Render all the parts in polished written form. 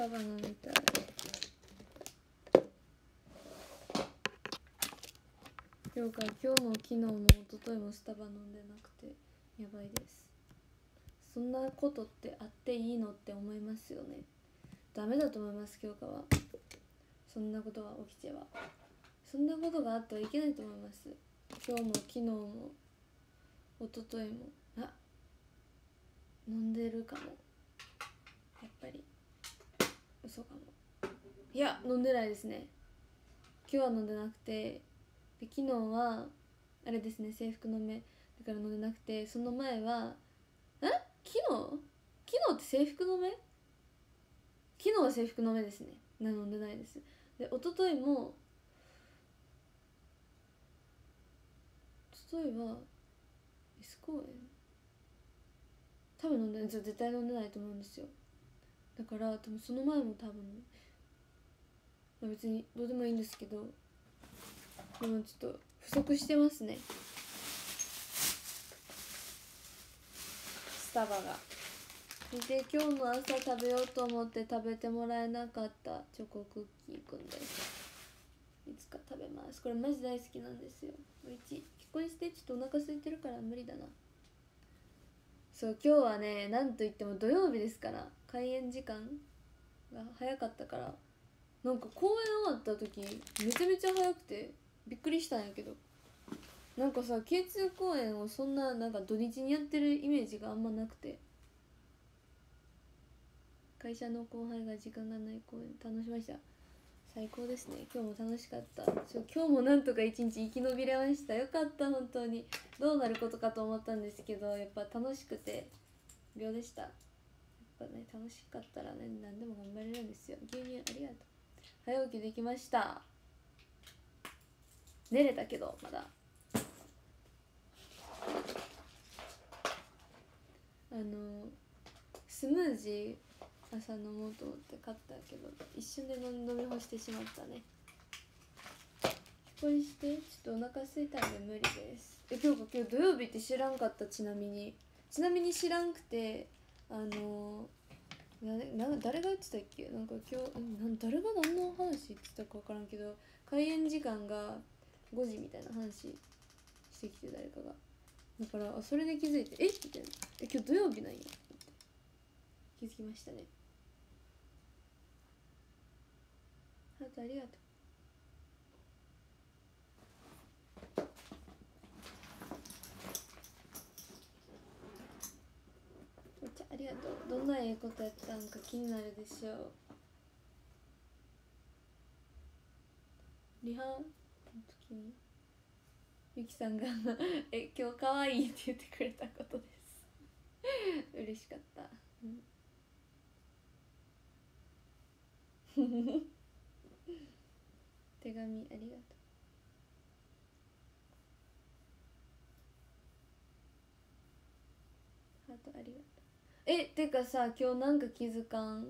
タバ飲みたい。今日も昨日も一昨日もスタバ飲んでなくてやばいです。そんなことってあっていいのって思いますよね。ダメだと思います。今日はそんなことが起きてはそんなことがあってはいけないと思います。今日も昨日も一昨日も飲んでるかも。やっぱり嘘かも。いや飲んでないですね。今日は飲んでなくて、で昨日はあれですね、制服の目だから飲んでなくて、その前は昨日って制服の目？昨日は制服の目ですね。飲んでないです。で一昨日はS公園多分飲んでない、絶対飲んでないと思うんですよ。だから多分その前も多分、別にどうでもいいんですけど、でもちょっと不足してますね、スタバが。で今日の朝食べようと思って食べてもらえなかったチョコクッキーくんです。いつか食べます。これマジ大好きなんですよ。結婚してちょっとお腹空いてるから無理だな。そう今日はね、なんといっても土曜日ですから、開演時間が早かったから、なんか公演終わった時めちゃめちゃ早くてびっくりしたんやけど、なんかさ K2 公演をそんななんか土日にやってるイメージがあんまなくて、会社の後輩が時間がない公演楽しました。最高ですね。今日も楽しかった。今日もなんとか一日生き延びれました。よかった。本当にどうなることかと思ったんですけど、やっぱ楽しくて秒でした。やっぱね、楽しかったらね、何でも頑張れるんですよ。牛乳ありがとう。早起きできました。寝れたけどまだスムージー朝飲もうと思って買ったけど、一瞬で飲み干してしまったね。これしてちょっとお腹空いたんで無理です。今日土曜日って知らんかった。ちなみに知らんくて、誰が言ってたっけ。なんか今日誰が何の話言ってたか分からんけど、開演時間が5時みたいな話してきて、誰かが。だからそれで気づいてみたいな、今日土曜日なんやって気づきましたね。ハートありがとう。お茶ありがとう。どんなことやったんか気になるでしょう。リハの時にゆきさんが今日かわいいって言ってくれたことです嬉しかった、手紙ありがとう。ハートありがとう。てかさ、今日なんか気づかん？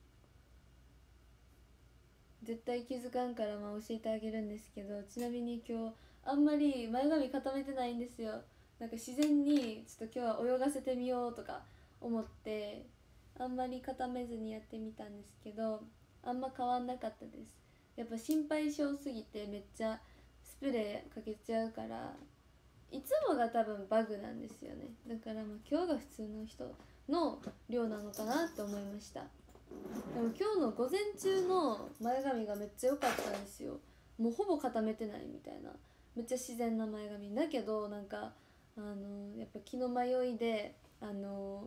絶対気づかんから、教えてあげるんですけど、ちなみに今日あんまり前髪固めてないんですよ。なんか自然にちょっと今日は泳がせてみようとか思ってあんまり固めずにやってみたんですけど、あんま変わんなかったです。やっぱ心配性すぎてめっちゃスプレーかけちゃうから、いつもが多分バグなんですよね。だから今日が普通の人の量なのかなって思いました。でも今日の午前中の前髪がめっちゃ良かったんですよ。もうほぼ固めてないみたいな、めっちゃ自然な前髪だけど、なんかやっぱ気の迷いでちょ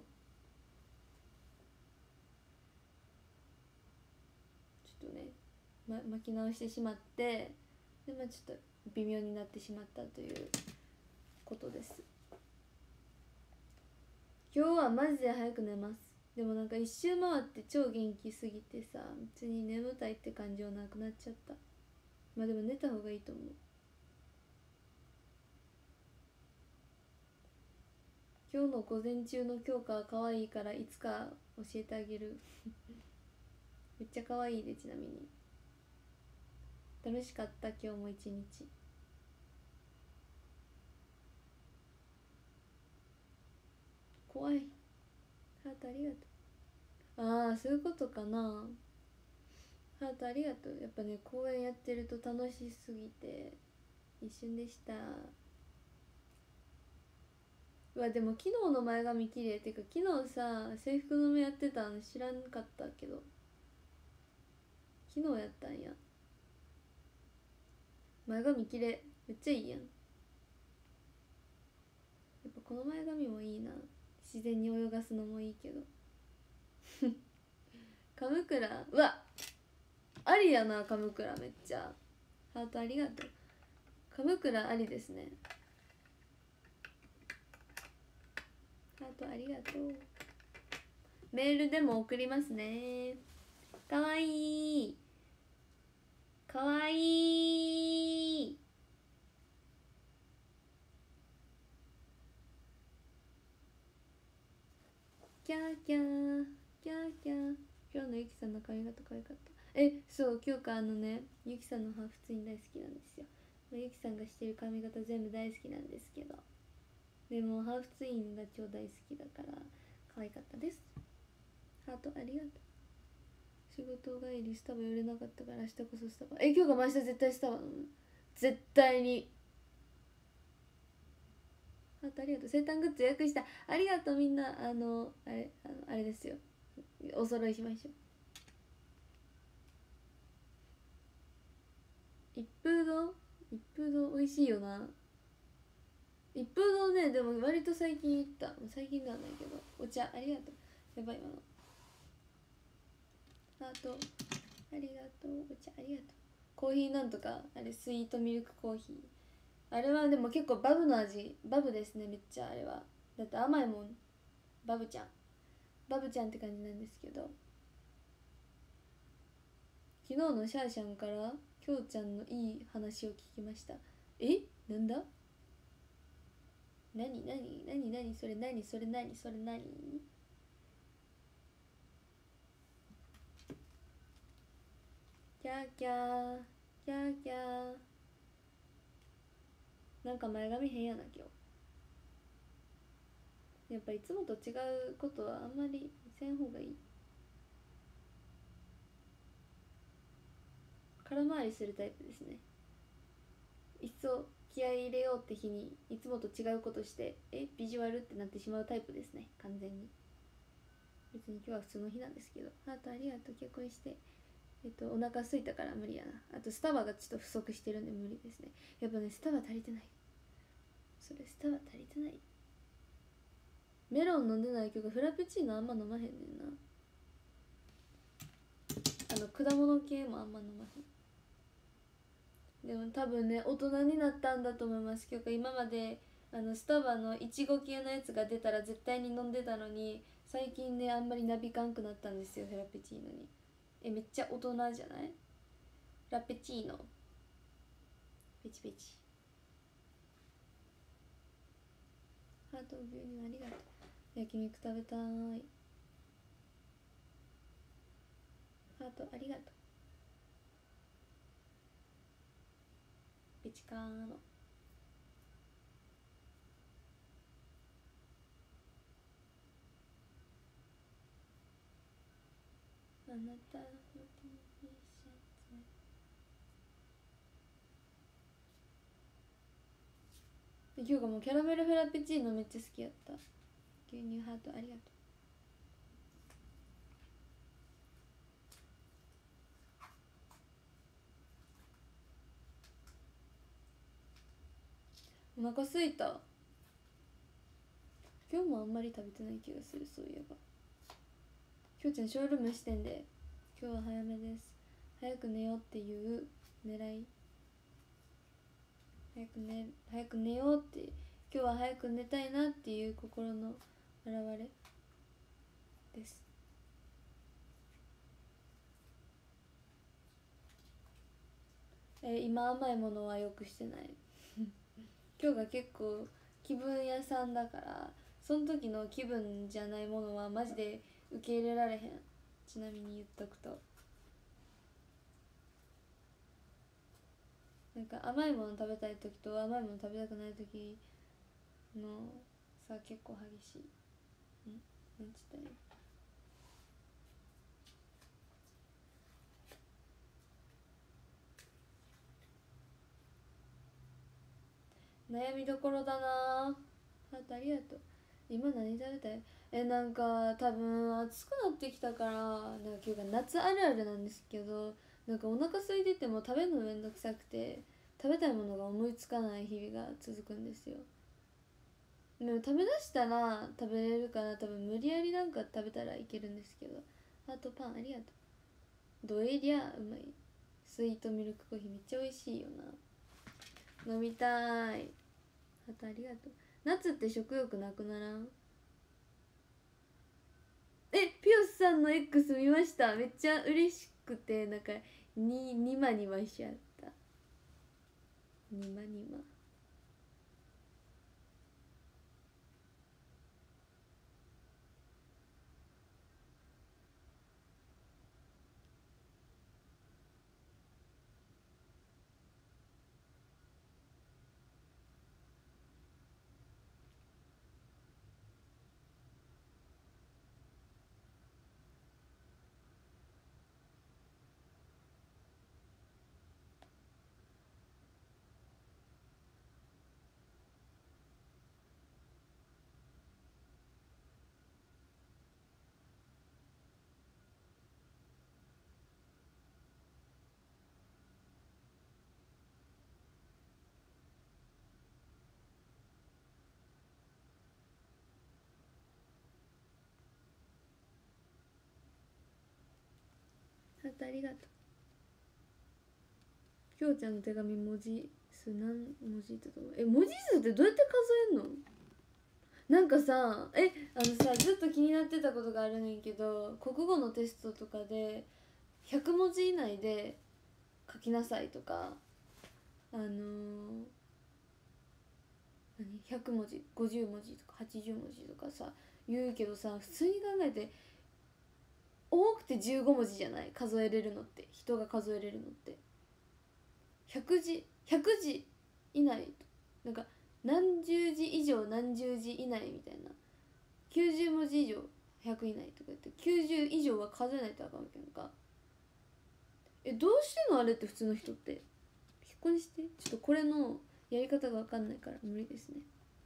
っとね、巻き直してしまって、でちょっと微妙になってしまったということです。今日はマジで早く寝ます。でもなんか一周回って超元気すぎてさ、別に眠たいって感じはなくなっちゃった。でも寝た方がいいと思う。今日の午前中の教科は可愛いからいつか教えてあげるめっちゃ可愛いで。ちなみに楽しかった。今日も一日怖い。ハートありがとう。そういうことかな。 ハートありがとう。やっぱね、公演やってると楽しすぎて一瞬でした。うわ、でも昨日の前髪綺麗ってか、昨日さ制服の目やってたの知らんかったけど、昨日やったんや。前髪綺麗、めっちゃいいやん。やっぱこの前髪もいいな。自然に泳がすのもいいけどカムクラ、うわありやな。カムクラめっちゃハートありがとう。カムクラありですね。ハートありがとう。メールでも送りますね。かわいいかわいい。キャーキャーキャーキャー。今日のゆきさんの髪型可愛かった。そう、今日からゆきさんのハーフツイン大好きなんですよ。ゆきさんがしてる髪型全部大好きなんですけど、でもハーフツインが超大好きだから可愛かったです。ハートありがとう。仕事帰りスタバ寄れなかったから明日こそスタバ。今日が明日絶対スタバなの。絶対に。ハートありがとう。生誕グッズ予約した。ありがとうみんな。あれですよ。お揃いしましょう。一風堂美味しいよな。一風堂ね、でも割と最近行った。最近ではないけど。お茶ありがとう。やばい今の。ハートありがとう。お茶ありがとう。コーヒーなんとか、あれスイートミルクコーヒー、あれはでも結構バブの味。バブですねめっちゃ。あれはだって甘いもん。バブちゃんって感じなんですけど、昨日のシャーシャンからきょうちゃんのいい話を聞きました。なんだ。何それ何キャーキャーキャーキャー。なんか前髪変やな今日。やっぱいつもと違うことはあんまりせん方がいい。空回りするタイプですね。いっそ気合い入れようって日にいつもと違うことしてビジュアルってなってしまうタイプですね完全に。別に今日は普通の日なんですけど。ハートありがとう。結婚してお腹空いたから無理やな。あとスタバがちょっと不足してるんで無理ですね。やっぱねスタバ足りてない。スタバ足りてない。メロン飲んでないけどフラペチーノあんま飲まへんねんな。果物系もあんま飲まへん。でも多分ね大人になったんだと思います。今日今までスタバのいちご系のやつが出たら絶対に飲んでたのに、最近ねあんまりなびかんくなったんですよフラペチーノに。めっちゃ大人じゃない。フラペチーノペチペチ。ハート牛乳ありがとう。焼肉食べたい。ハートありがとう。ペチカーノ。あなたの T シャツ。今日がもうキャラメルフラペチーノめっちゃ好きやった。牛乳ハートありがとう。お腹すいた。今日もあんまり食べてない気がする。そういえばきょうちゃんショールームしてんで今日は早めです。早く寝ようっていう狙い。早く寝ようって、今日は早く寝たいなっていう心の表れです。今甘いものはよくしてない今日が結構気分屋さんだから、その時の気分じゃないものはマジで受け入れられへん。ちなみに言っとくと、なんか甘いもの食べたい時と甘いもの食べたくない時の差結構激しい。なんつったらいい。 悩みどころだな。ありがとう。今何食べたい？なんか多分暑くなってきたから、なんか今日が夏あるあるなんですけど、なんかお腹空いてても食べるのめんどくさくて食べたいものが思いつかない日々が続くんですよ。でも食べだしたら食べれるかな。多分無理やりなんか食べたらいけるんですけど。あとパンありがとう。どえりゃうまい。スイートミルクコーヒーめっちゃ美味しいよな。飲みたい。あとありがとう。夏って食欲なくならん？ピオスさんの X 見ました。めっちゃ嬉しくて、なんかニマニマしちゃった。ニマニマ。あとありがとう。きょうちゃんの手紙文字数何文字ってとこ？文字数ってどうやって数えんの？なんかさ、ずっと気になってたことがあるねんけど、国語のテストとかで100文字以内で書きなさいとか、100文字50文字とか80文字とかさ言うけどさ、普通に考えて多くて15文字じゃない？数えれるのって、人が数えれるのって100字以内、なんか何十字以上何十字以内みたいな、90文字以上100以内とか言って90以上は数えないとあかんわけんか。どうしてんのあれって普通の人って。引っこにして。ちょっとこれのやり方が分かんないから無理ですね。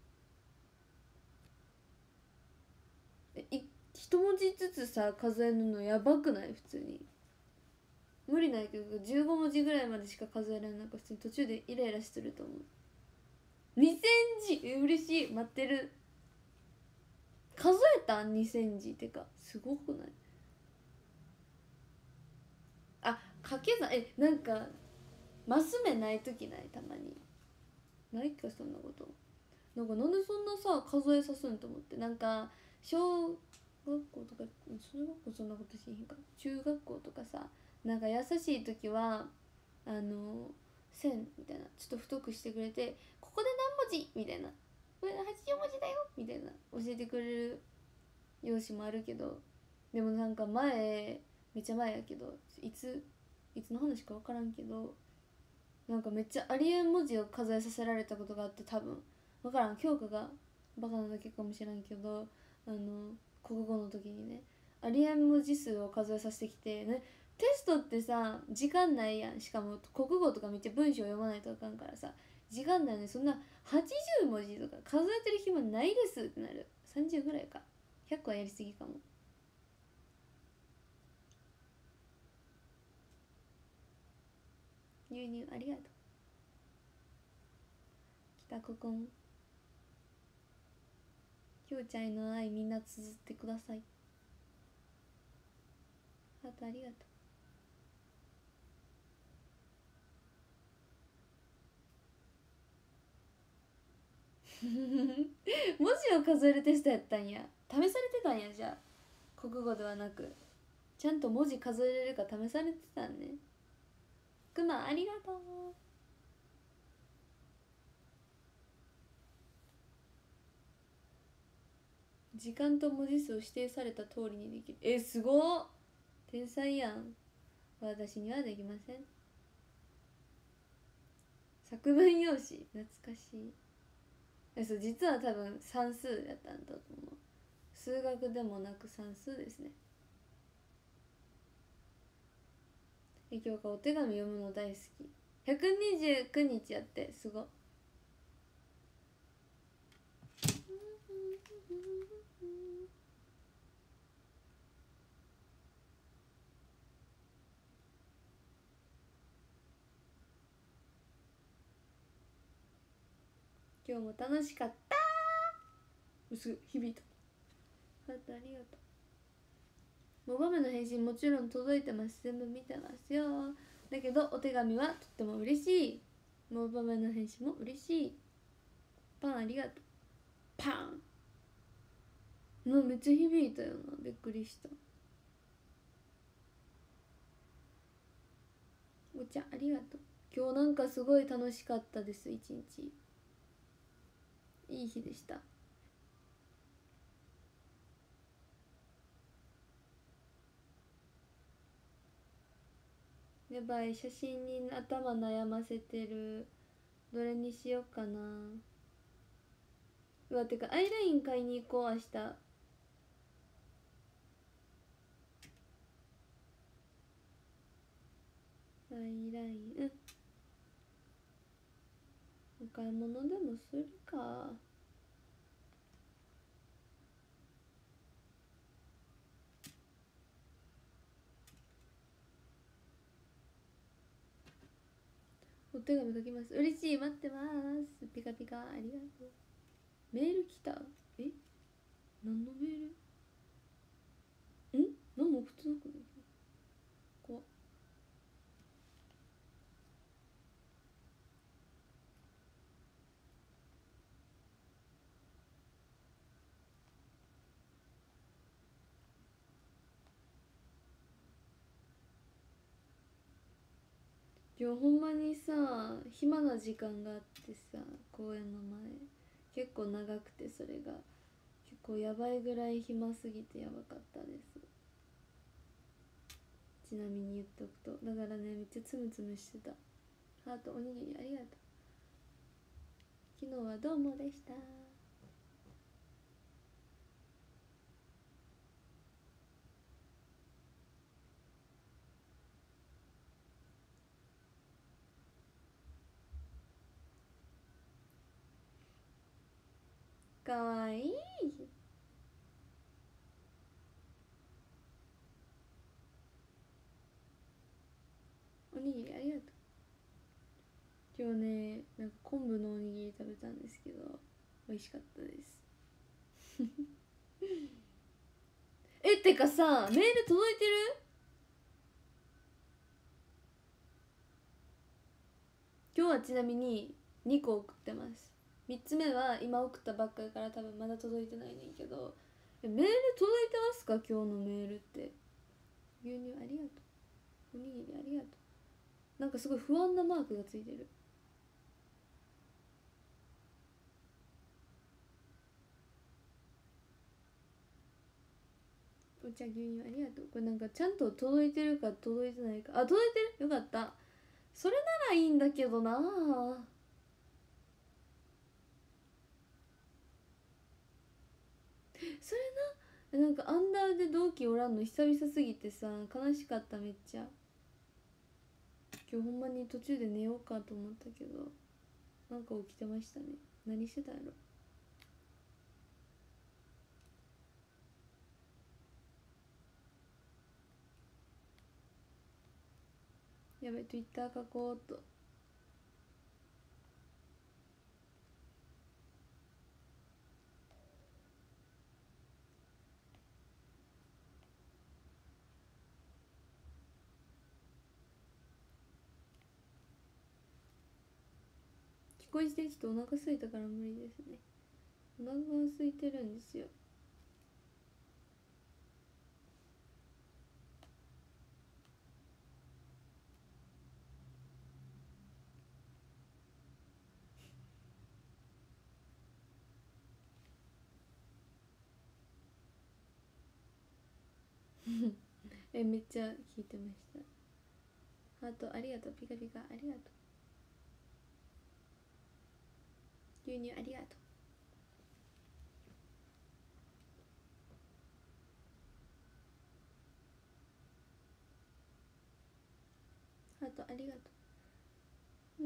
一文字ずつさ数えるのやばくない？普通に無理ないけど15文字ぐらいまでしか数えられないから普通に途中でイライラすると思う。2000字嬉しい。待ってる。数えたん2000字ってかすごくない？掛け算なんかマス目ない時ない？たまにないかそんなこと。なんでそんなさ数えさすんと思って。なんか小学校とか小学校そんなことしへんか。中学校とかさ、なんか優しい時は線みたいなちょっと太くしてくれて、ここで何文字みたいな、これ80文字だよみたいな教えてくれる用紙もあるけど、でもなんかめっちゃ前やけど、いつの話か分からんけど、なんかめっちゃありえん文字を数えさせられたことがあって、多分分からん、教科がバカなだけかもしれんけど、国語の時にね、ありえん文字数を数えさせてきてね。テストってさ時間ないやん。しかも国語とかめっちゃ文章読まないとあかんからさ、時間ないね。そんな80文字とか数えてる暇ないですってなる。30ぐらいか。100個はやりすぎかも。牛乳ありがとう。北ここん。きょうちゃんへの愛みんな綴ってください。ハートありがとう。文字を数えるテストやったんや。試されてたんや。じゃあ国語ではなくちゃんと文字数えれるか試されてたんね。くまありがとう。時間と文字数を指定された通りにできる。すごっ。天才やん。私にはできません。作文用紙懐かしい。そう実は多分算数やったんだと思う。数学でもなく算数ですね。今日からお手紙読むの大好き。129日やってすごっ。 今日も楽しかった。すぐ響いた。ハートありがとう。モバメの返信もちろん届いてます。全部見てますよ。だけどお手紙はとっても嬉しい。モバメの返信も嬉しい。パンありがとう。パンめっちゃ響いたよな。びっくりした。お茶ありがとう。今日なんかすごい楽しかったです。一日いい日でした。やばい、写真に頭悩ませてる。どれにしようかな。うわ、てかアイライン買いに行こう明日。アイライン、お買い物でもするか。お手紙書きます。嬉しい、待ってます。ピカピカありがとう。メール来た。何のメール？何も送ってなくない？怖っ。今日ほんまにさ、暇な時間があってさ、公園の前結構長くて、それが結構やばいぐらい暇すぎてやばかったです。ちなみに言っとくと、だからね、めっちゃツムツムしてた。ハートおにぎりありがとう。昨日はどうもでした。かわいい。おにぎりありがとう。今日ね、なんか昆布のおにぎり食べたんですけど美味しかったです。てかさ、メール届いてる？今日はちなみに2個送ってます。3つ目は今送ったばっかりから多分まだ届いてないねんけど、メール届いてますか？今日のメールって。牛乳ありがとう。おにぎりありがとう。なんかすごい不安なマークがついてる。お茶牛乳ありがとう。これなんかちゃんと届いてるか届いてないか。届いてる？よかった。それならいいんだけどな。それな、なんかアンダーで同期おらんの久々すぎてさ、悲しかった。めっちゃ今日ほんまに途中で寝ようかと思ったけど、なんか起きてましたね。何してたんやろ。やばい、 Twitter 書こうと。聞こえしてちょっとお腹空いたから無理ですね。お腹が空いてるんですよ。めっちゃ聞いてました。ハートありがとう。ピカピカありがとう。牛乳ありがとう。ハートありがとう。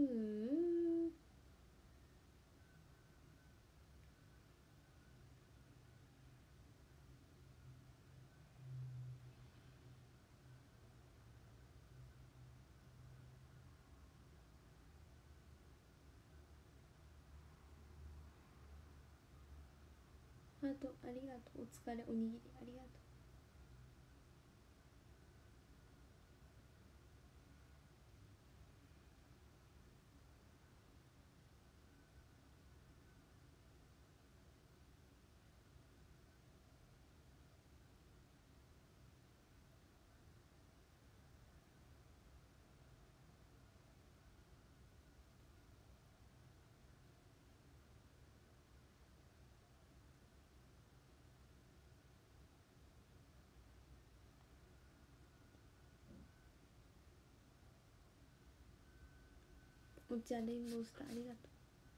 ハートありがとう。お疲れおにぎりありがとう。お茶レインボースターありがとう。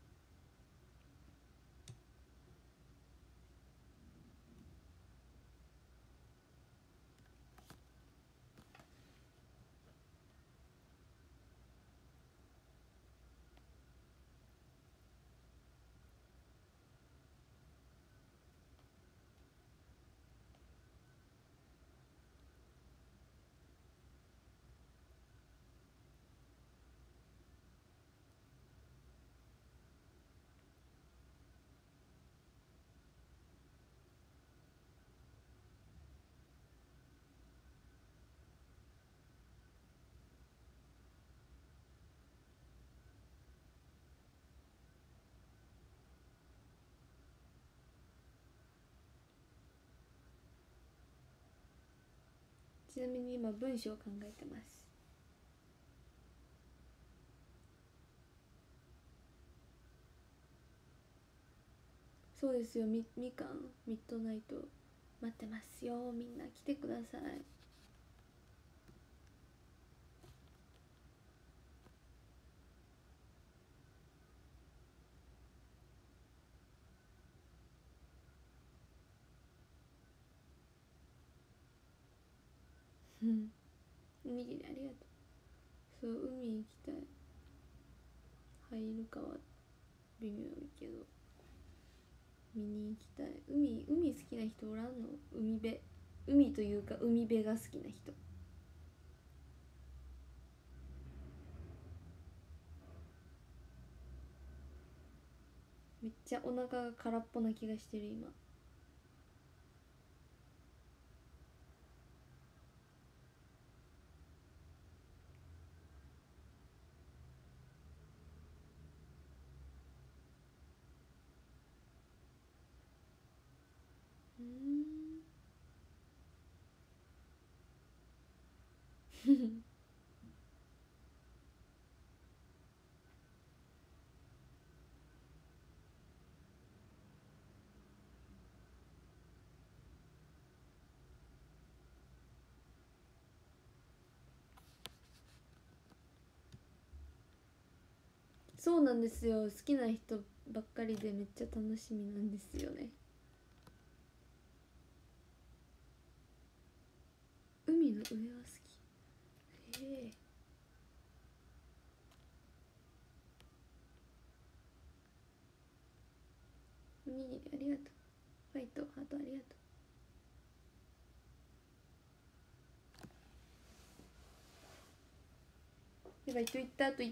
ちなみに今文章を考えてます。そうですよ、みかんミッドナイト待ってますよ。みんな来てください。おにぎりありがとう。そう、海行きたい。入るかは微妙いけど見に行きたい。海好きな人おらんの？海というか海辺が好きな人。めっちゃお腹が空っぽな気がしてる今。そうなんですよ。好きな人ばっかりでめっちゃ楽しみなんですよね。海の上は好き。へえ。おにぎりありがとう。ファイトハートありがとう。やばい、と言ったと言った。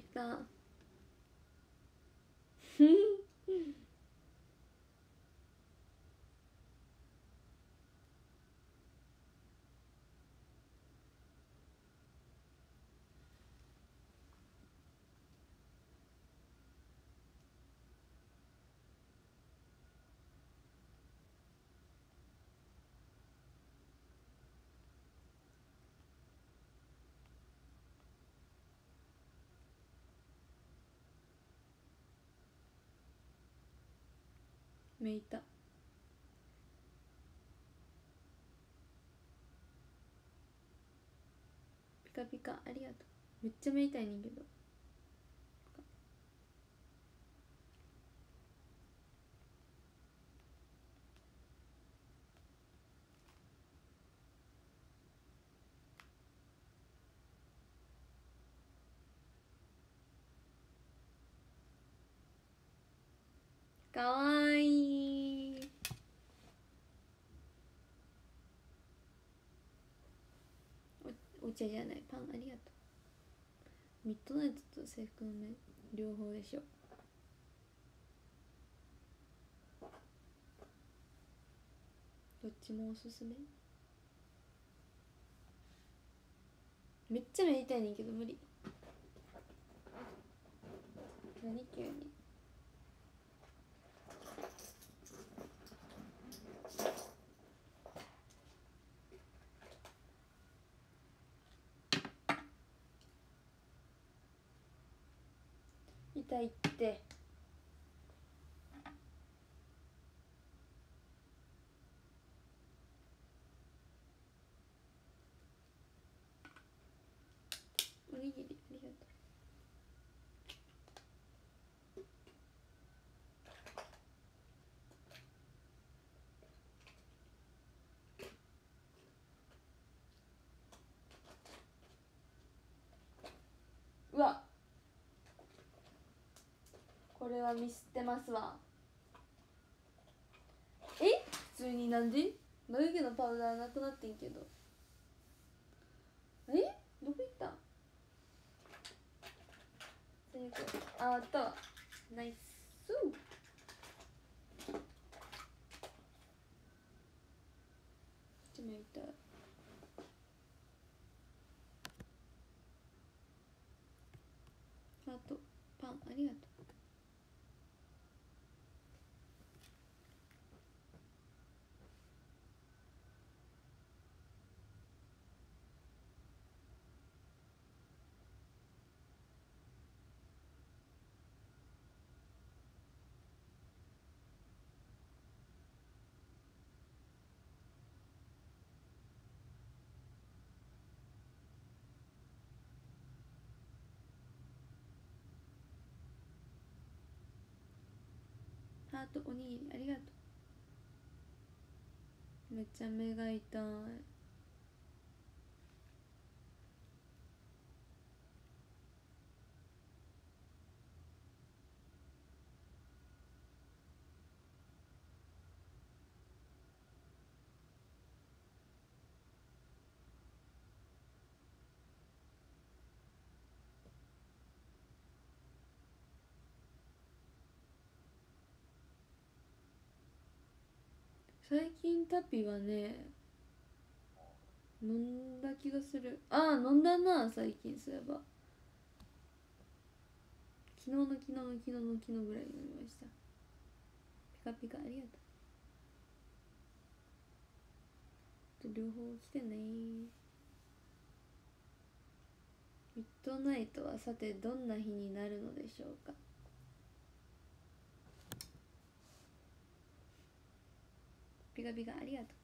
めいた。ピカピカありがとう。めっちゃめいたいねんけど。かわいい。お茶じゃない、パンありがとう。ミッドナイトと制服の目両方でしょ。 どっちもおすすめ。めっちゃ目痛いねんけど無理。何急に。痛いって。おにぎりありがとう。うわ、これはミスってますわ。え、普通になんで眉毛のパウダーなくなってんけど。え、どこ行ったん。あったわ。ナイス。目痛い。あとパンありがとう。ハートおにぎりありがとう。めっちゃ目が痛い。最近タピはね飲んだ気がする。ああ、飲んだな最近。そういえば昨日の昨日の昨日の昨日ぐらいに飲みました。ピカピカありがとう。両方来てね。ミッドナイトはさてどんな日になるのでしょうか。ピカピカありがとう。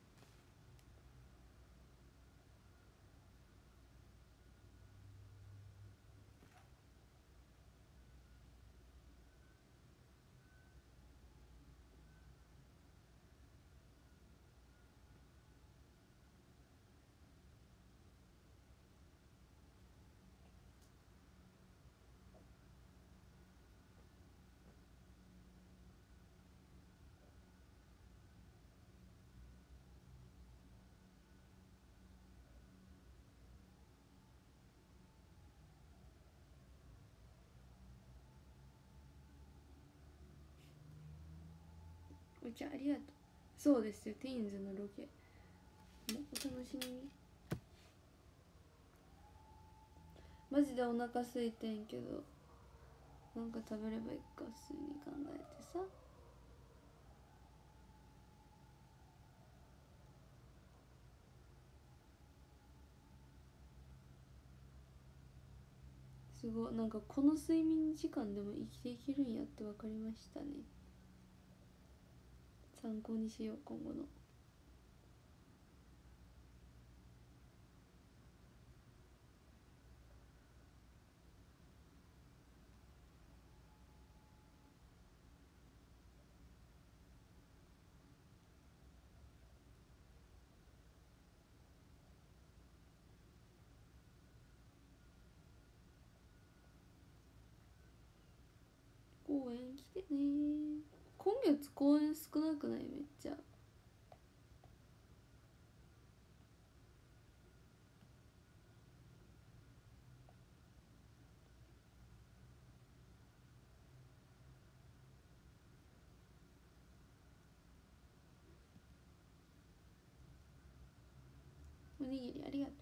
お茶ありがとう。そうですよ、ティーンズのロケもお楽しみに。マジでお腹空いてんけどなんか食べればいいか普通に考えてさ。すごい、なんかこの睡眠時間でも生きていけるんやって分かりましたね。参考にしよう今後の。公園来てね。今月公園少なくない？めっちゃ。 にぎりありがとう。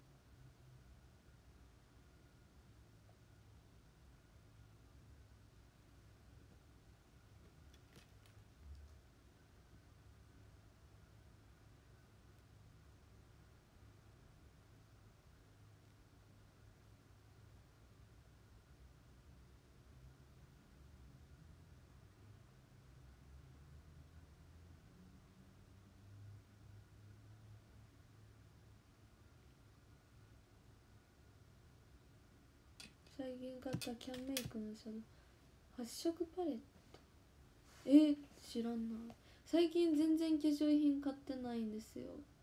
最近買ったキャンメイクのシャドウ発色パレット。知らんな。最近全然化粧品買ってないんですよ。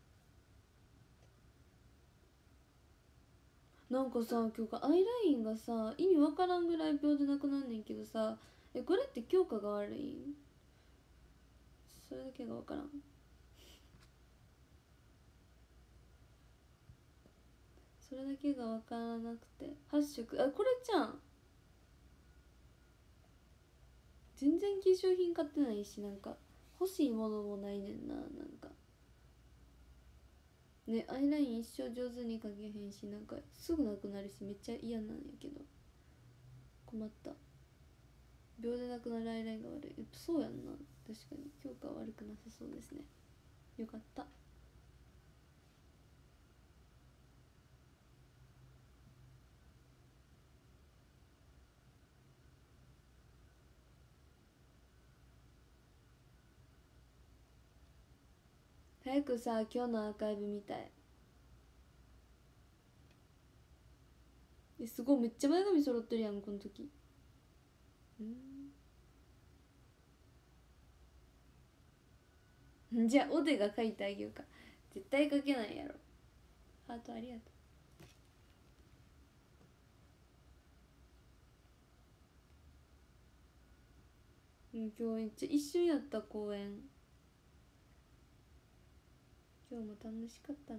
なんかさ、今日アイラインがさ意味わからんぐらい秒でなくなんねんけどさ、これって強化が悪いん？それだけがわからん。それだけがわからなくて、発色これじゃん。全然化粧品買ってないし、なんか欲しいものもないねんな。なんかね、アイライン一生上手に描けへんし、なんかすぐなくなるしめっちゃ嫌なんやけど、困った。秒でなくなるアイラインが悪い。そうやんな。確かに強化は悪くなさそうですね。よかった。早くさ、今日のアーカイブ見たい。すごいめっちゃ前髪揃ってるやんこの時。じゃあおでが描いてあげようか。絶対描けないやろ。ハートありがとう。今日めっちゃ一瞬やった公園。今日も楽しかったな。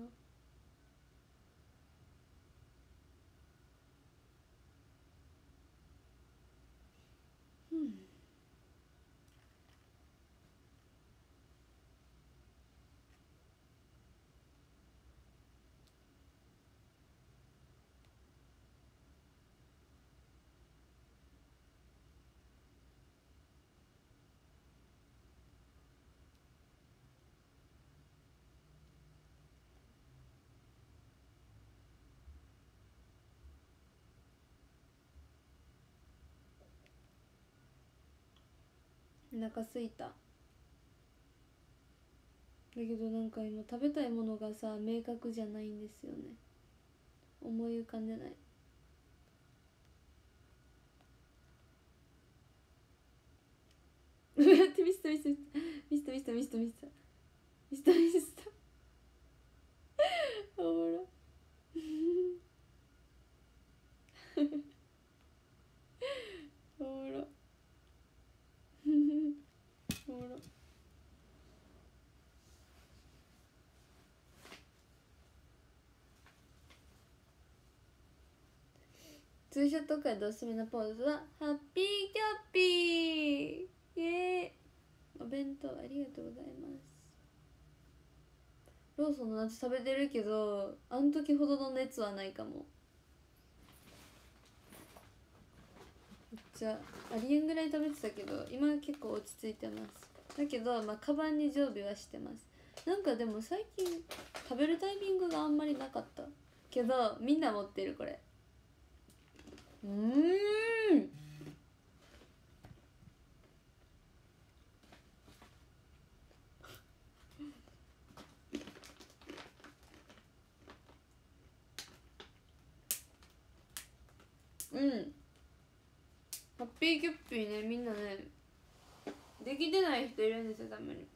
お腹すいた。だけどなんか今食べたいものがさ明確じゃないんですよね。思い浮かんでない。待って、ミスタミスタミスタミスタミスタミスタミスタミスタおもろおもろおもろ。ツーショット界でおすすめのポーズはハッピーキャッピー。イエーイ。お弁当ありがとうございます。ローソンの夏食べてるけどあん時ほどの熱はないかも。めっちゃありえんぐらい食べてたけど今は結構落ち着いてます。だけどカバンに常備はしてます。なんかでも最近食べるタイミングがあんまりなかったけどみんな持ってるこれ。ハッピーキュッピーね、みんなねできてない人いるんですよ、たまに。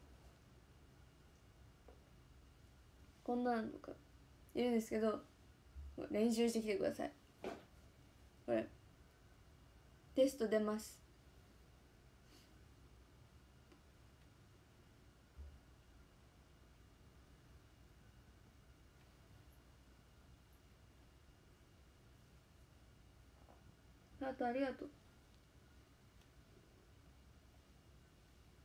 こんなのかいるんですけど、練習してきてください。これテスト出ます。ハートありが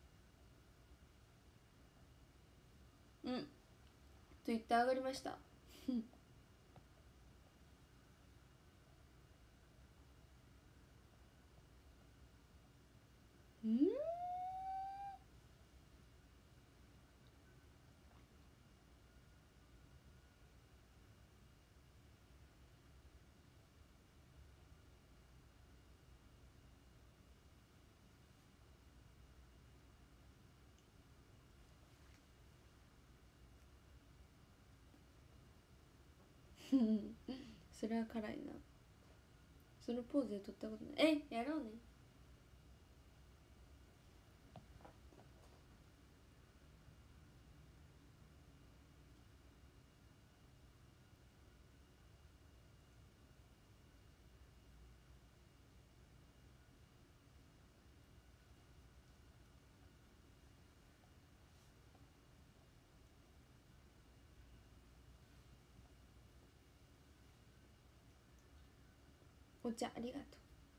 とう。Twitter 上がりました。 うん。それは辛いな。そのポーズで撮ったことない。やろうね。お茶ありがとう。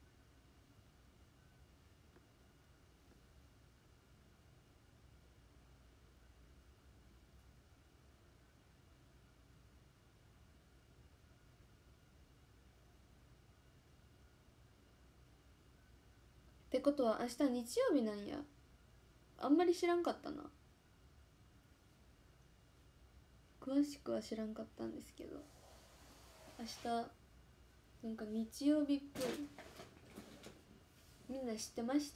ってことは明日日曜日なんや。あんまり知らんかったな。詳しくは知らんかったんですけど、明日なんか日曜日っぽい。みんな知ってました？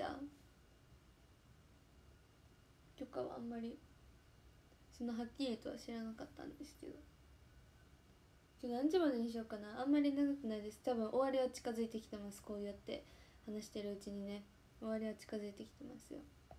とかはあんまりそのはっきりとは知らなかったんですけど、何時までにしようかな。あんまり長くないです。多分終わりは近づいてきてます。こうやって話してるうちにね、終わりは近づいてきてますよ。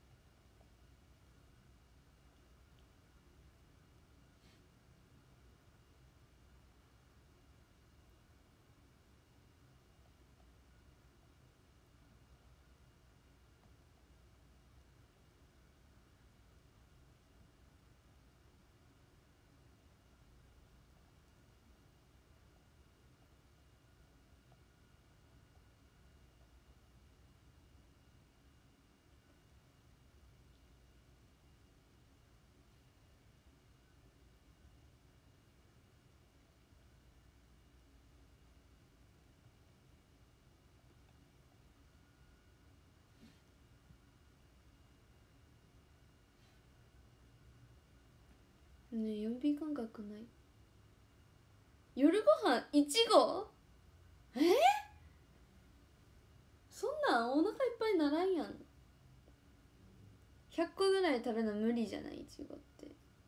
ねえ、4尾感覚ない。夜ご飯いちご？そんなんお腹いっぱいならんやん。100個ぐらい食べるの無理じゃない？いちごって。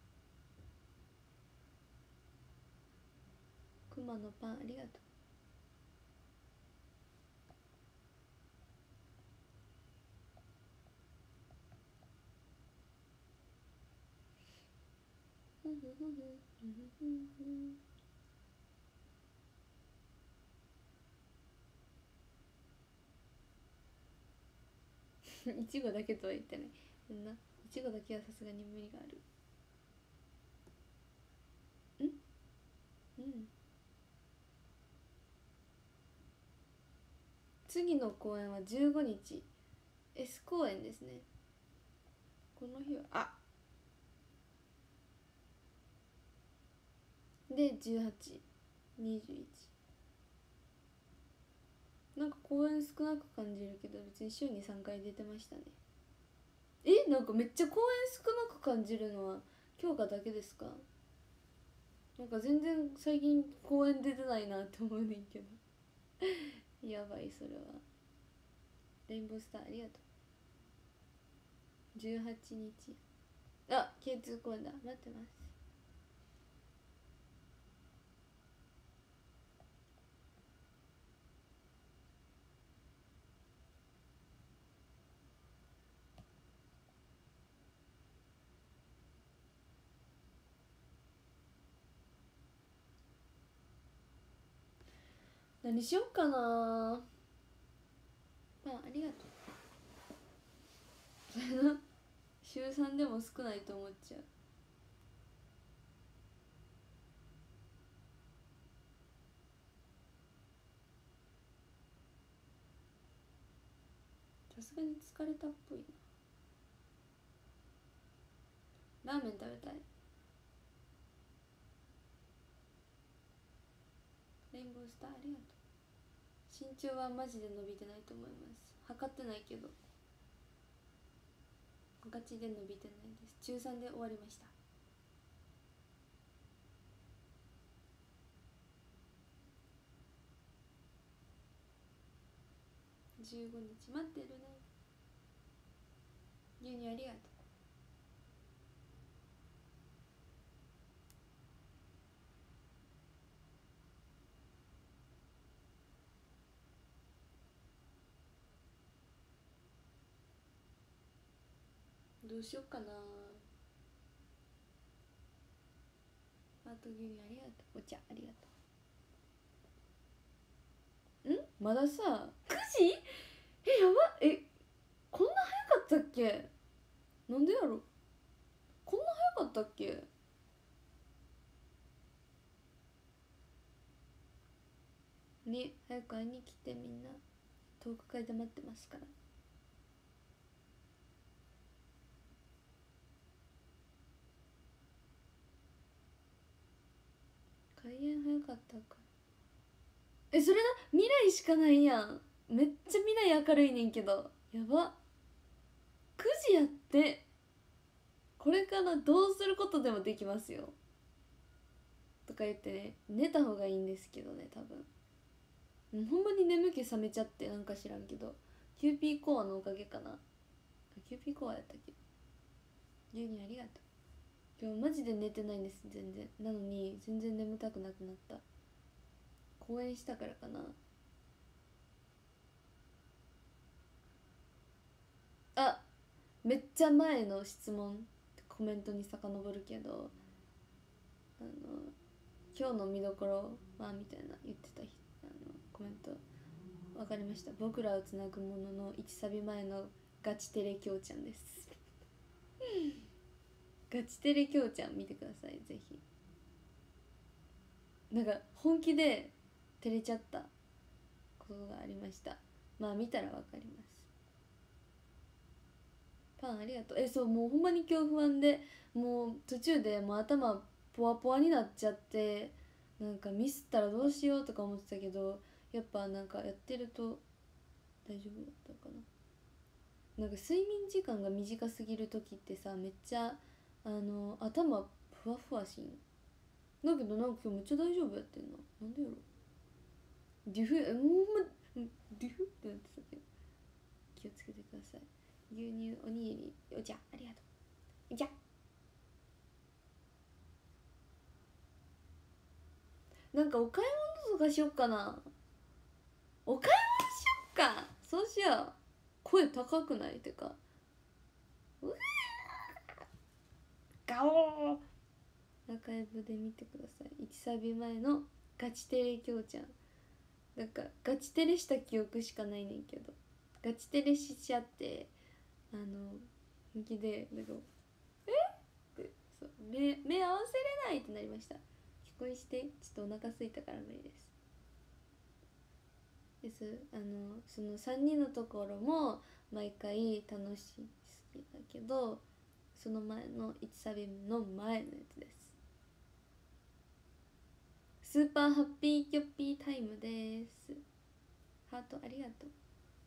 くまのパンありがとう。いちごだけとは言ってない。いちごだけはさすがに無理がある。うん。次の公演は15日 S 公演ですね。この日はで1821、なんか公演少なく感じるけど別に週に3回出てましたね。なんかめっちゃ公演少なく感じるのは京香だけですか？なんか全然最近公演出てないなって思うねんけど。やばいそれは。レインボースターありがとう。18日 K2 公演だ。待ってます。何しよっかな。ありがとう。それな、週3でも少ないと思っちゃう。さすがに疲れたっぽいな。ラーメン食べたい。 レインボースターありがとう。身長はマジで伸びてないと思います。測ってないけどガチで伸びてないです。中3で終わりました。15日待ってるね。牛乳ありがとう。どうしよっかな。あと牛乳ありがとう。お茶ありがとう。まださ9時？やば。こんな早かったっけ？なんでやろ。こんな早かったっけ？ね、早く会いに来て。みんな遠く会で待ってますから。開演早かったか。それだ、未来しかないやん。めっちゃ未来明るいねんけど。やば。9時やって。これからどうすることでもできますよとか言ってね、寝た方がいいんですけどね。多分ほんまに眠気覚めちゃって、なんか知らんけどキューピーコアのおかげかな。キューピーコアやったっけ。牛乳ありがとう。今日マジで寝てないんです、全然。なのに全然眠たくなくなった。公演したからかな。あ、めっちゃ前の質問コメントに遡るけど、今日の見どころはみたいな言ってたコメント分かりました。僕らをつなぐものの1サビ前のガチテレキョウちゃんですガチテレキョウちゃん見てください、ぜひ。なんか本気で照れちゃったことがありました。まあ見たら分かります。パンありがとう。そう、もうほんまに今日不安で、もう途中でもう頭ポワポワになっちゃって、なんかミスったらどうしようとか思ってたけど、やっぱなんかやってると大丈夫だったかな。なんか睡眠時間が短すぎる時ってさ、めっちゃ頭ふわふわしんだけど、なんか今日めっちゃ大丈夫やってんな。なんでやろ。デュフほんまデュフってなってたけど、気をつけてください。牛乳おにぎりお茶ありがとう。じゃなんかお買い物とかしよっかな。お買い物しよっか。そうしよう。声高くない？てかうわガオー。アーカイブで見てください。1サビ前のガチテレキョウちゃん。なんかガチテレした記憶しかないねんけど、ガチテレしちゃって、本気でなんかってそう、目合わせれないってなりました。聞こえして、ちょっとお腹空いたから無理ですその3人のところも毎回楽しい好きだけど、その前の1サビの前のやつです。スーパーハッピーキョッピータイムです。ハートありがとう。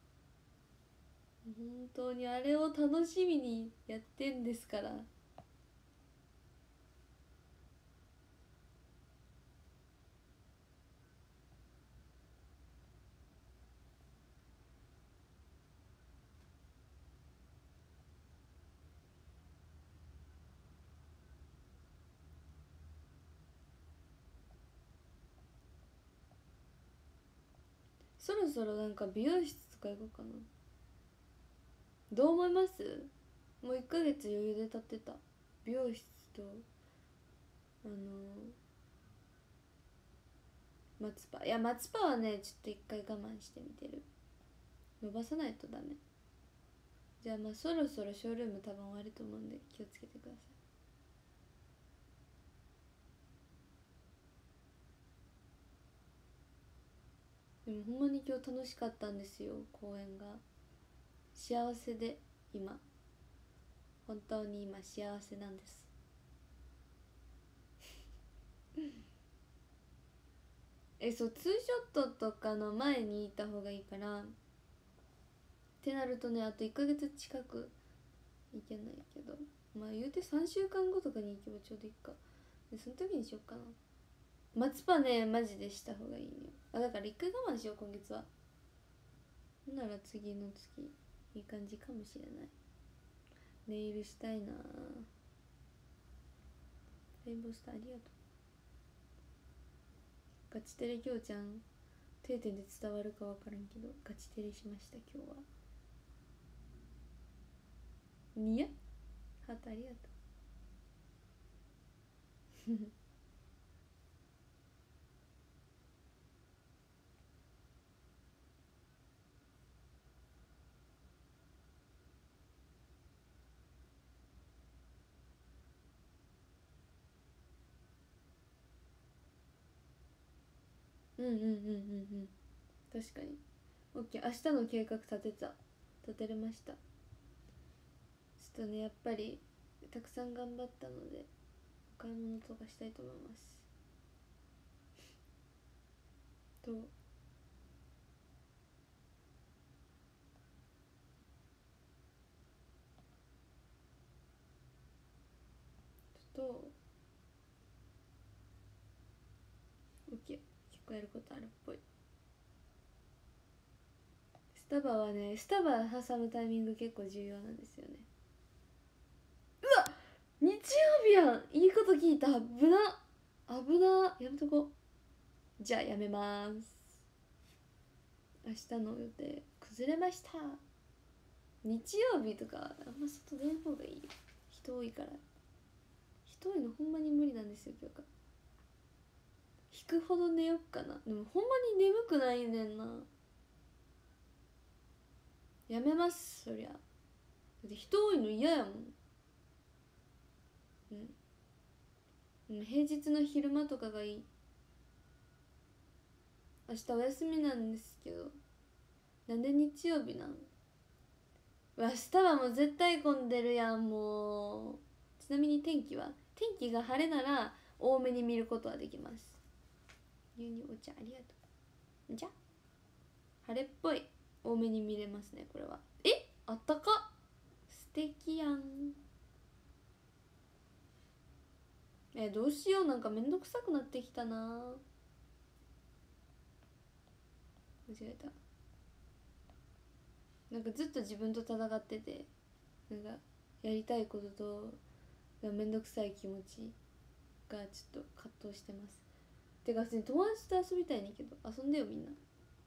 本当にあれを楽しみにやってんですから。そろそろなんか美容室とか行こうかな。どう思います？もう1ヶ月余裕で経ってた。美容室とあの松葉、いや松葉はねちょっと一回我慢してみてる。伸ばさないとダメ。じゃあまあそろそろショールーム多分終わると思うんで気をつけてください。でもほんまに今日楽しかったんですよ、公演が。幸せで、今本当に今幸せなんですそうツーショットとかの前にいた方がいいからってなるとね、あと1ヶ月近くいけないけど、まあ言うて3週間後とかに行けばちょうどいいか。でその時にしよっかな。松葉ねマジでした方がいいね。だから1回我慢しよう今月は。なら次の月いい感じかもしれない。ネイルしたいな。レインボースターありがとう。ガチテレきょうちゃん定点で伝わるか分からんけどガチテレしました今日は。にやハートありがとううんうんうんうんうん、確かに。オッケー、明日の計画立てれました。ちょっとねやっぱりたくさん頑張ったのでお買い物とかしたいと思います。とオッケー、結構やることあるっぽい。スタバはね、スタバ挟むタイミング結構重要なんですよね。うわ日曜日やん、いいこと聞いた。危な危な、やめとこ。じゃあやめます。明日の予定崩れました。日曜日とかあんま外出ん方がいいよ、人多いから。人多いのほんまに無理なんですよ今日から。引くほど寝よっかな。でもほんまに眠くないねんな。やめますそりゃ。だって人多いの嫌やもん。平日の昼間とかがいい。明日お休みなんですけど、なんで日曜日なん。わ、スタバも絶対混んでるやんもう。ちなみに天気が晴れなら多めに見ることはできます。牛乳お茶ありがとう。じゃ晴れっぽい多めに見れますねこれは。あったか、素敵やん。どうしよう、なんかめんどくさくなってきたな。間違えた。なんかずっと自分と戦ってて、なんかやりたいこととめんどくさい気持ちがちょっと葛藤してます。てか普通に友達と遊びたいねんけど、遊んでよみんな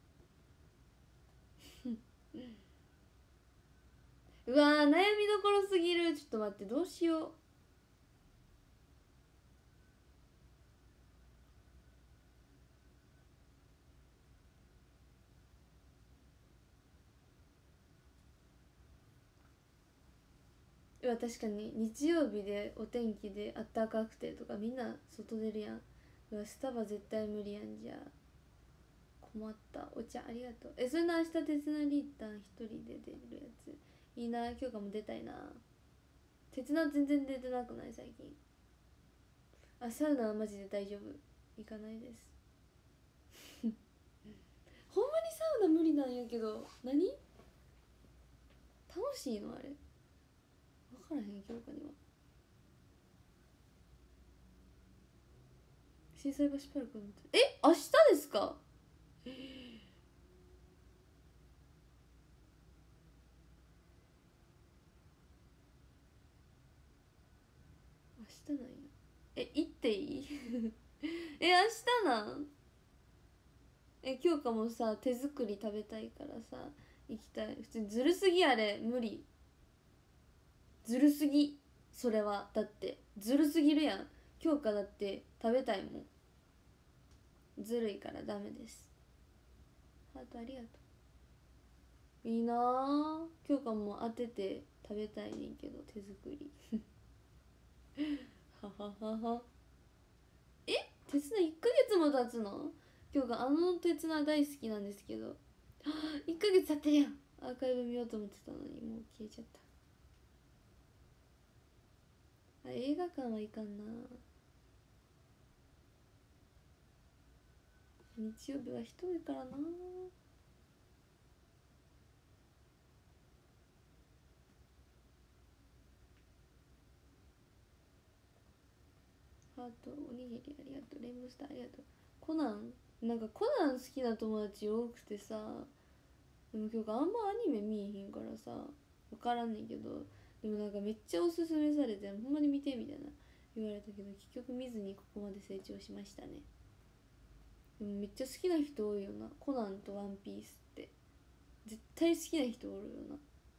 うわー悩みどころすぎる。ちょっと待って、どうしよう。確かに日曜日でお天気であったかくてとかみんな外出るやん。スタバ絶対無理やん。じゃあ困った。お茶ありがとう。それの明日手綱リーター一人で出るやついいな。今日かも出たいな。手綱全然出てなくない最近。サウナはマジで大丈夫、行かないですほんまにサウナ無理なんやけど。何楽しいのあれ分からへん。教科には心斎橋パルコの明日ですか。明日なんや。行っていい明日なん。今日かもさ手作り食べたいからさ行きたい。普通にずるすぎ、あれ無理。ずるすぎ。それはだってずるすぎるやん。今日かだって食べたいもん。ずるいからダメです。ハートありがとう。いいなあ。今日かも当てて食べたいねんけど手作りはははは。手綱1ヶ月も経つの。今日が手綱大好きなんですけど1ヶ月経ってるやん。アーカイブ見ようと思ってたのにもう消えちゃった。映画館はいかんな。 日曜日は人多いからな。ハートおにぎりありがとう。レインボースターありがとう。コナン、なんかコナン好きな友達多くてさ、でも今日あんまアニメ見えへんからさ分からんねんけど、でもなんかめっちゃおすすめされてほんまに見てみたいな言われたけど、結局見ずにここまで成長しましたね。でもめっちゃ好きな人多いよな、コナンとワンピースって。絶対好きな人おるよな。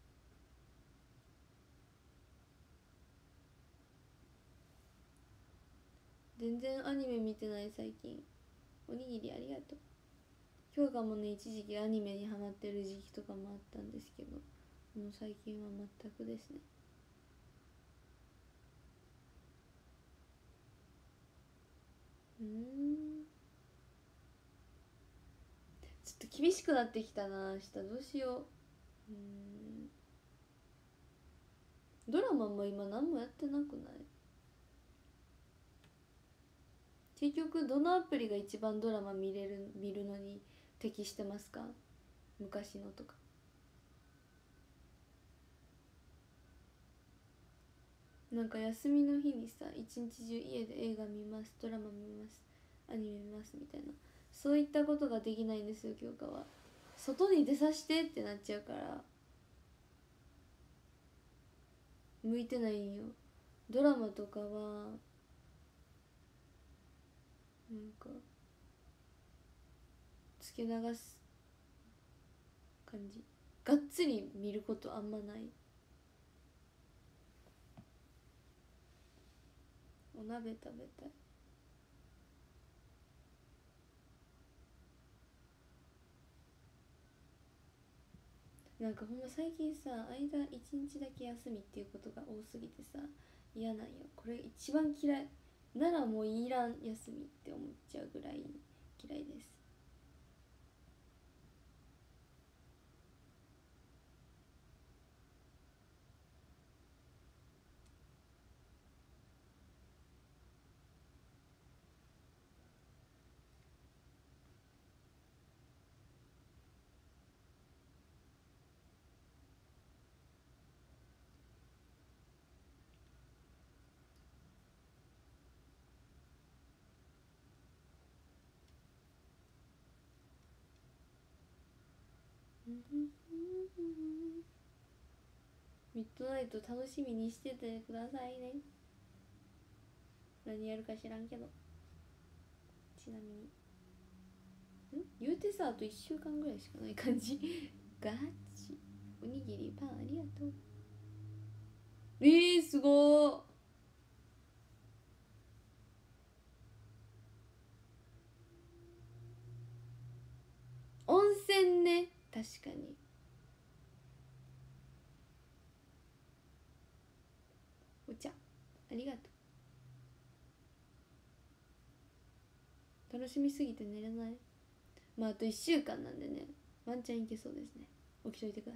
全然アニメ見てない最近。おにぎりありがとう。今日がもね、一時期アニメにハマってる時期とかもあったんですけど、もう最近は全くですね。ちょっと厳しくなってきたな。明日どうしよう。ドラマも今何もやってなくない？結局どのアプリが一番ドラマ見るのに適してますか？昔のとか。なんか休みの日にさ、一日中家で映画見ます、ドラマ見ます、アニメ見ますみたいな、そういったことができないんですよ京香は。外に出さしてってなっちゃうから向いてないんよ。ドラマとかはなんかつけ流す感じ、がっつり見ることあんまない。お鍋食べたい。なんかほんま最近さ、間一日だけ休みっていうことが多すぎてさ嫌なんよ。これ一番嫌い。ならもういらん休みって思っちゃうぐらい嫌いです。ミッドナイト楽しみにしててくださいね。何やるか知らんけど。ちなみに言うてさ、あと1週間ぐらいしかない感じガチ。おにぎりパンありがとう。すごー。温泉ね、確かに。お茶ありがとう。楽しみすぎて寝れない。まああと1週間なんでね、ワンチャンいけそうですね。起きといてくださ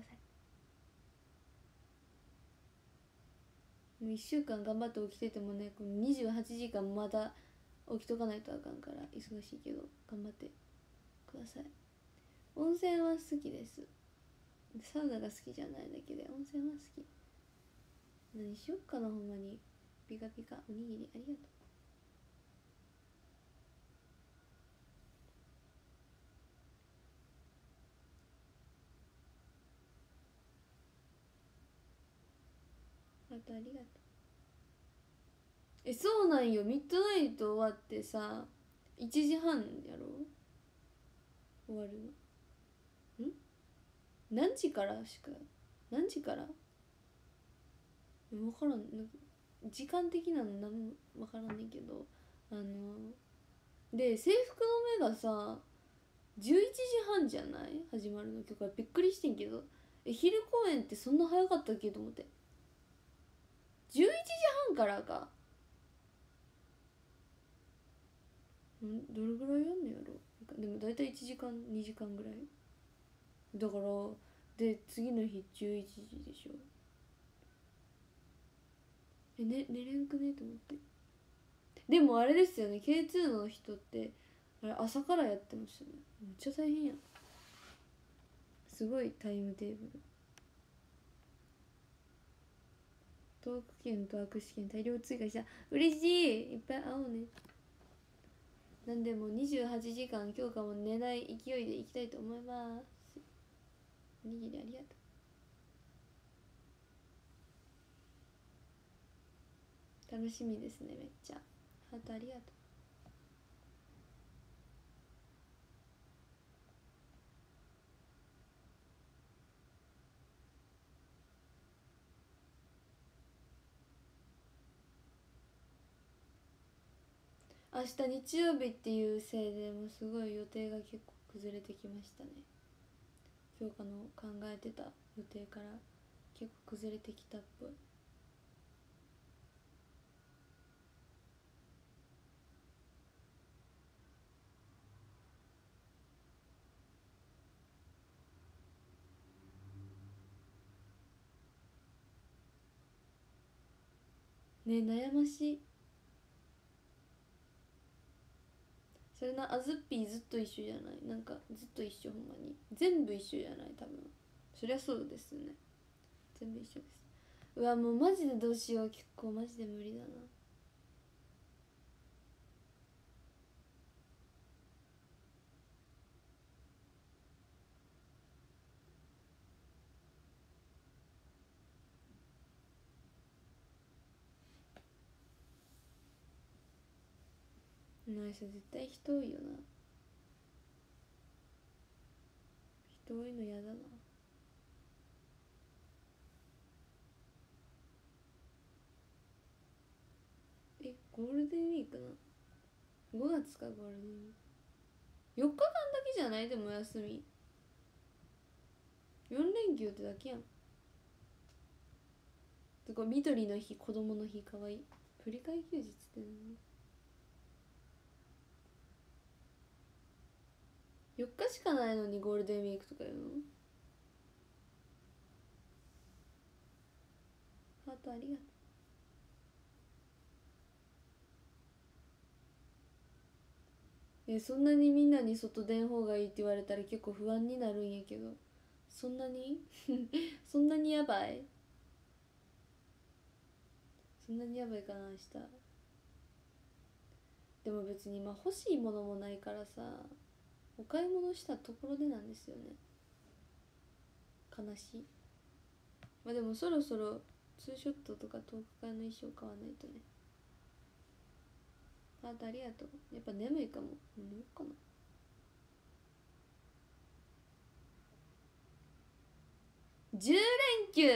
い。もう1週間頑張って起きててもね、この28時間まだ起きとかないとあかんから忙しいけど頑張ってください。温泉は好きです。サウナが好きじゃないだけで温泉は好き。何しよっかなほんまに。ピカピカおにぎりありがとう。あとありがとう。そうなんよ。ミッドナイト終わってさ1時半やろ終わるの。何時からしか、何時から分からん。なんか時間的なの何も分からんねんけど、で制服の目がさ11時半じゃない始まるの。今日からびっくりしてんけど、昼公演ってそんな早かったっけと思って。11時半からか。どれぐらいやんのやろ。でも大体1時間2時間ぐらいだから。で次の日11時でしょ。寝れんくねと思って。でもあれですよね、 K2 の人ってああれ朝からやってましたね。めっちゃ大変やん。すごいタイムテーブル。トーク券と握手券大量追加した。嬉しい。いっぱい会おうね。なんでもう28時間今日からも寝ない勢いでいきたいと思います。おにぎりありがとう。楽しみですね。めっちゃハートありがとう。明日日曜日っていうせいでもうすごい予定が結構崩れてきましたね。今日の考えてた予定から結構崩れてきたっぽい。ねえ悩ましい。それな、あずっぴーずっと一緒じゃない？なんかずっと一緒。ほんまに全部一緒じゃない？多分そりゃそうですね。全部一緒です。うわもうマジでどうしよう。結構マジで無理だな。ナイス。絶対人多いよな。人多いの嫌だな。ゴールデンウィークな。5月か。ゴールデンウィーク4日間だけじゃない？でも休み4連休ってだけやん。とか緑の日、子供の日、かわいい。振り替え休日って何？4日しかないのにゴールデンウィークとか言うの？ハートありがとう。そんなにみんなに外出ん方がいいって言われたら結構不安になるんやけど、そんなにそんなにやばい？そんなにやばいかな明日。でも別に欲しいものもないからさ、お買い物したところでなんですよね。悲しい。でもそろそろツーショットとかトーク会の衣装買わないとね。ハートありがとう。やっぱ眠いかも。寝ようかな。10連休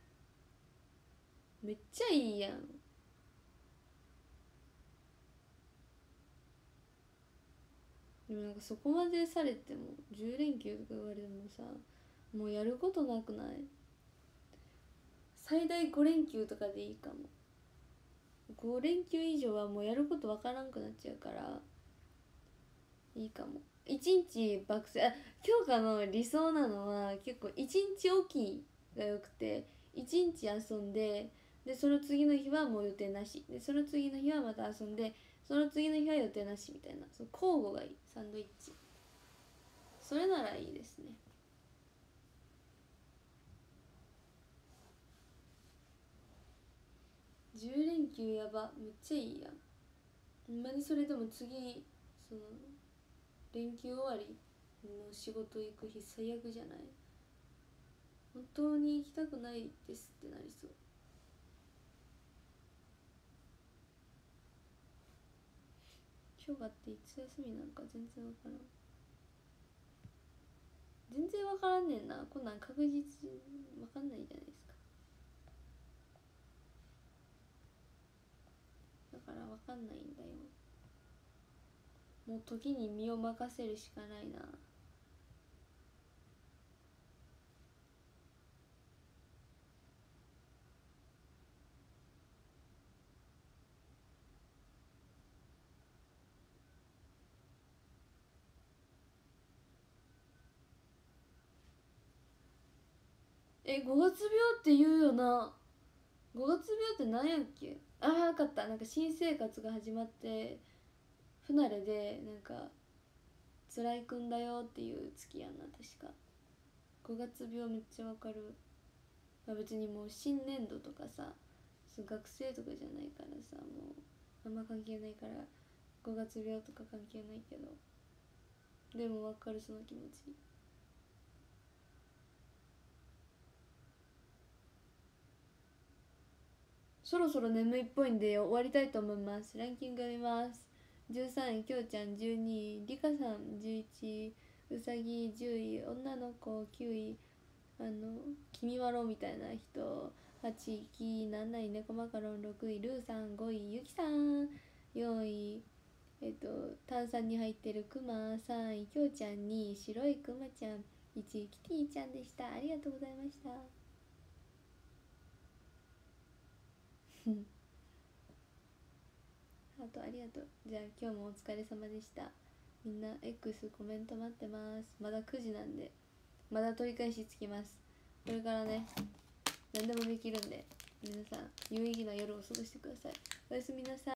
めっちゃいいやん。でもなんかそこまでされても10連休とか言われてもさ、もうやることなくない？最大5連休とかでいいかも。5連休以上はもうやることわからんくなっちゃうからいいかも。1日爆睡。今日からの理想なのは結構1日おきがよくて、1日遊んで、でその次の日はもう予定なしで、その次の日はまた遊んで、その次の日は予定なしみたいな、その交互がいい。サンドイッチ、それならいいですね。10連休やば。めっちゃいいやん。ほんまにそれでも次、その連休終わりの仕事行く日最悪じゃない？本当に行きたくないですってなりそう。今日がっていつ休みなんか全然わからん。全然わからんねんな。こんなん確実わかんないじゃないですか。だからわかんないんだよ。もう時に身を任せるしかないな。5月病って言うよな。5月病って何やっけ？分かった。なんか新生活が始まって不慣れでなんか辛いくんだよっていう月やな確か。5月病めっちゃわかる。別にもう新年度とかさ、学生とかじゃないからさ、もうあんま関係ないから5月病とか関係ないけど、でもわかるその気持ち。そろそろ眠いっぽいんで終わりたいと思います。ランキング見ます。13位きょうちゃん、12位りかさん、11位うさぎ、10位女の子、9位君まろみたいな人、8位キー、7位猫マカロン、6位ルーさん、5位ゆきさん、4位炭酸に入ってるクマ、3位きょうちゃん、2位白いクマちゃん、1位キティちゃんでした。ありがとうございました。ハートありがとう。じゃあ今日もお疲れ様でした。みんな X コメント待ってます。まだ9時なんでまだ取り返しつきます。これからね何でもできるんで、皆さん有意義な夜を過ごしてください。おやすみなさい。